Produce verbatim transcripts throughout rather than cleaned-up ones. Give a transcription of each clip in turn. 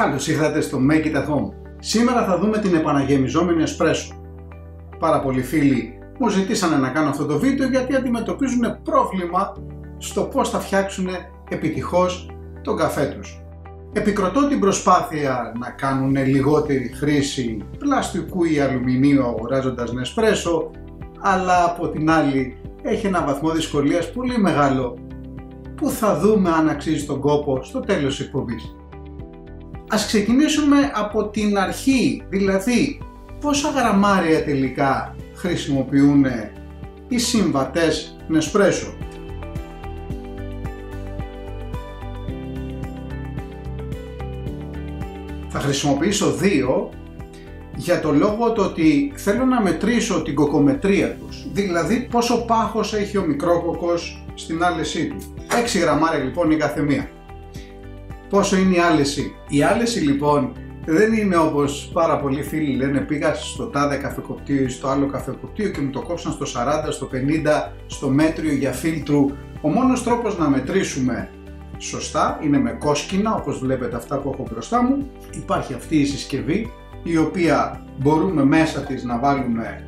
Καλώς ήρθατε στο Make It At Home. Σήμερα θα δούμε την επαναγεμιζόμενη εσπρέσο. Πάρα πολλοί φίλοι μου ζητήσανε να κάνω αυτό το βίντεο γιατί αντιμετωπίζουν πρόβλημα στο πώς θα φτιάξουν επιτυχώς τον καφέ τους. Επικροτώ την προσπάθεια να κάνουν λιγότερη χρήση πλαστικού ή αλουμινίου αγοράζοντας νεσπρέσο, αλλά από την άλλη έχει ένα βαθμό δυσκολίας πολύ μεγάλο που θα δούμε αν αξίζει τον κόπο στο τέλος της εκπομπής. Ας ξεκινήσουμε από την αρχή, δηλαδή πόσα γραμμάρια τελικά χρησιμοποιούν οι συμβατές νεσπρέσο. Θα χρησιμοποιήσω δύο για το λόγο το ότι θέλω να μετρήσω την κοκομετρία τους, δηλαδή πόσο πάχος έχει ο μικρόκοκος στην άλεσή του. έξι γραμμάρια λοιπόν η καθεμία. Πόσο είναι η άλεση? Η άλεση λοιπόν δεν είναι όπως πάρα πολλοί φίλοι λένε, πήγα στο τάδε καφεκοπτείο ή στο άλλο καφεκοπτείο και μου το κόψαν στο σαράντα, στο πενήντα, στο μέτριο για φίλτρου. Ο μόνος τρόπος να μετρήσουμε σωστά είναι με κόσκινα, όπως βλέπετε αυτά που έχω μπροστά μου. Υπάρχει αυτή η συσκευή η οποία μπορούμε μέσα της να βάλουμε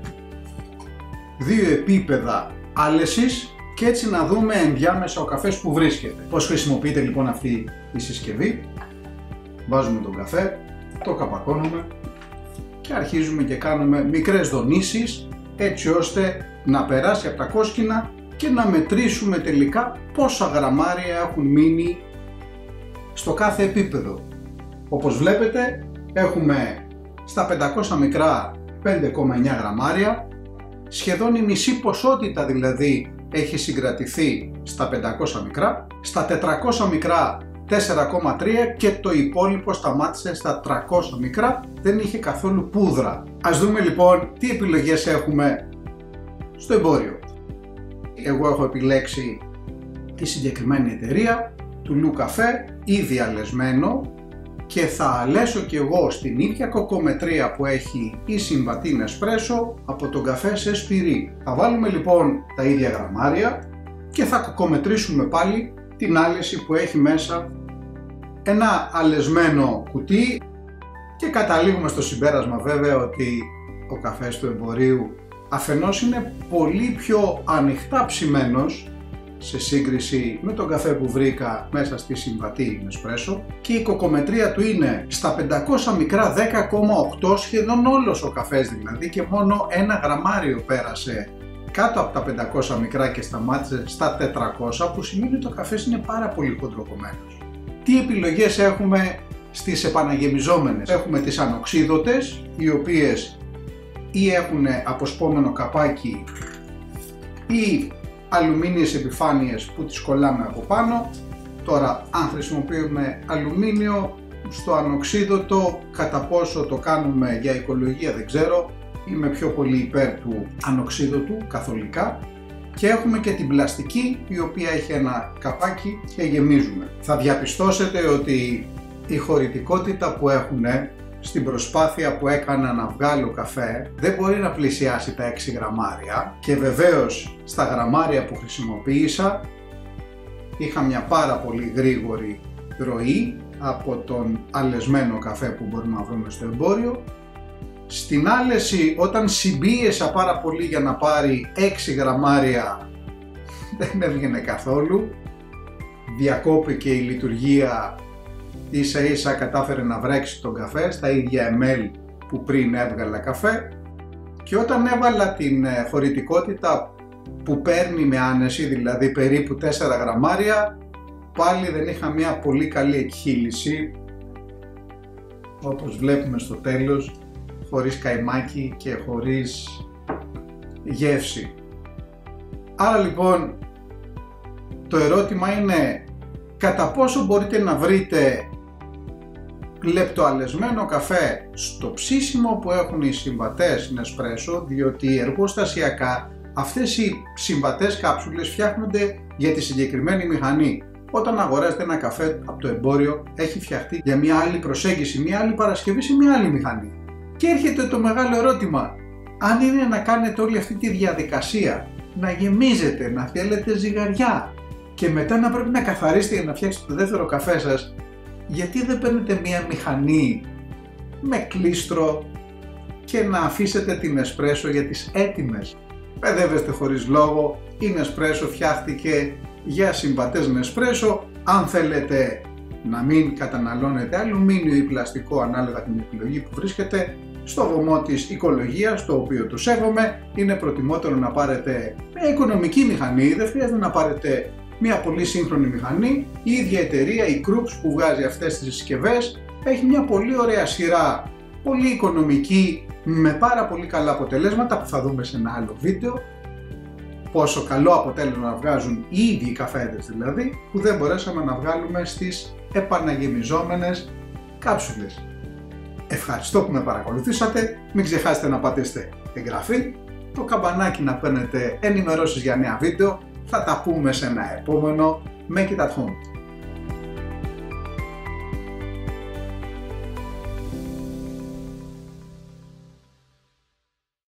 δύο επίπεδα άλεσης και έτσι να δούμε ενδιάμεσα ο καφές που βρίσκεται. Πώς χρησιμοποιείται λοιπόν αυτή η συσκευή? Βάζουμε τον καφέ, το καπακώνουμε και αρχίζουμε και κάνουμε μικρές δονήσεις έτσι ώστε να περάσει από τα κόσκινα και να μετρήσουμε τελικά πόσα γραμμάρια έχουν μείνει στο κάθε επίπεδο. Όπως βλέπετε έχουμε στα πεντακόσια μικρά πέντε κόμμα εννιά γραμμάρια, σχεδόν η μισή ποσότητα δηλαδή έχει συγκρατηθεί στα πεντακόσια μικρά, στα τετρακόσια μικρά τέσσερα κόμμα τρία και το υπόλοιπο σταμάτησε στα τριακόσια μικρά, δεν είχε καθόλου πούδρα. Ας δούμε λοιπόν τι επιλογές έχουμε στο εμπόριο. Εγώ έχω επιλέξει τη συγκεκριμένη εταιρεία του Λου Καφέ, ήδη αλεσμένο, και θα αλέσω και εγώ στην ίδια κοκομετρία που έχει η συμβατή νεσπρέσο από τον καφέ σε σπυρί. Θα βάλουμε λοιπόν τα ίδια γραμμάρια και θα κοκομετρήσουμε πάλι την άλεση που έχει μέσα ένα αλεσμένο κουτί και καταλήγουμε στο συμπέρασμα βέβαια ότι ο καφές του εμπορίου αφενός είναι πολύ πιο ανοιχτά ψημένος σε σύγκριση με τον καφέ που βρήκα μέσα στη συμβατή νεσπρέσο και η κοκομετρία του είναι στα πεντακόσια μικρά δέκα κόμμα οκτώ, σχεδόν όλος ο καφές δηλαδή, και μόνο ένα γραμμάριο πέρασε κάτω από τα πεντακόσια μικρά και σταμάτησε στα τετρακόσια, που σημαίνει ότι ο καφές είναι πάρα πολύ χοντροκομμένος. Τι επιλογές έχουμε στις επαναγεμιζόμενες? Έχουμε τις ανοξίδωτες, οι οποίες ή έχουν αποσπόμενο καπάκι ή αλουμίνιες επιφάνειες που τις κολλάμε από πάνω. Τώρα αν χρησιμοποιούμε αλουμίνιο στο ανοξίδωτο, κατά πόσο το κάνουμε για οικολογία δεν ξέρω, είμαι πιο πολύ υπέρ του ανοξίδωτου καθολικά. Και έχουμε και την πλαστική η οποία έχει ένα καπάκι και γεμίζουμε. Θα διαπιστώσετε ότι η χωρητικότητα που έχουν στην προσπάθεια που έκανα να βγάλω καφέ δεν μπορεί να πλησιάσει τα έξι γραμμάρια και βεβαίως στα γραμμάρια που χρησιμοποίησα είχα μια πάρα πολύ γρήγορη ροή από τον αλεσμένο καφέ που μπορούμε να βρούμε στο εμπόριο. Στην άλεση όταν συμπίεσα πάρα πολύ για να πάρει έξι γραμμάρια δεν έβγαινε καθόλου, διακόπηκε η λειτουργία, ίσα ίσα κατάφερε να βρέξει τον καφέ στα ίδια εμ ελ που πριν έβγαλα καφέ, και όταν έβαλα την χωρητικότητα που παίρνει με άνεση, δηλαδή περίπου τέσσερα γραμμάρια, πάλι δεν είχα μια πολύ καλή εκχύληση, όπως βλέπουμε στο τέλος, χωρίς καϊμάκι και χωρίς γεύση. Άρα λοιπόν το ερώτημα είναι κατά πόσο μπορείτε να βρείτε λεπτοαλεσμένο καφέ στο ψήσιμο που έχουν οι συμβατές νεσπρέσο, διότι εργοστασιακά αυτές οι συμβατές κάψουλες φτιάχνονται για τη συγκεκριμένη μηχανή. Όταν αγοράζετε ένα καφέ από το εμπόριο έχει φτιαχτεί για μια άλλη προσέγγιση, μια άλλη παρασκευή σε μια άλλη μηχανή. Και έρχεται το μεγάλο ερώτημα, αν είναι να κάνετε όλη αυτή τη διαδικασία, να γεμίζετε, να θέλετε ζυγαριά και μετά να πρέπει να καθαρίσετε για να φτιάξετε το δεύτερο καφέ σας, γιατί δεν παίρνετε μία μηχανή με κλίστρο και να αφήσετε την εσπρέσο για τις έτοιμες? Παιδεύεστε χωρίς λόγο, η Nespresso φτιάχτηκε για συμβατές Nespresso. Αν θέλετε να μην καταναλώνετε αλουμίνιο ή πλαστικό ανάλογα την επιλογή που βρίσκετε, στο βωμό της οικολογίας, το οποίο το σέβομαι, είναι προτιμότερο να πάρετε μια οικονομική μηχανή, δεν χρειάζεται να πάρετε μια πολύ σύγχρονη μηχανή. Η ίδια εταιρεία, η Krups, που βγάζει αυτές τις συσκευές, έχει μια πολύ ωραία σειρά, πολύ οικονομική, με πάρα πολύ καλά αποτελέσματα που θα δούμε σε ένα άλλο βίντεο. Πόσο καλό αποτέλεσμα να βγάζουν οι ίδιοι οι καφέδες δηλαδή, που δεν μπορέσαμε να βγάλουμε στις επαναγεμιζόμενες κάψουλες. Ευχαριστώ που με παρακολουθήσατε, μην ξεχάσετε να πατήσετε εγγραφή, το καμπανάκι να παίρνετε ενημερώσεις για νέα βίντεο. Θα τα πούμε σε ένα επόμενο Make It At Home.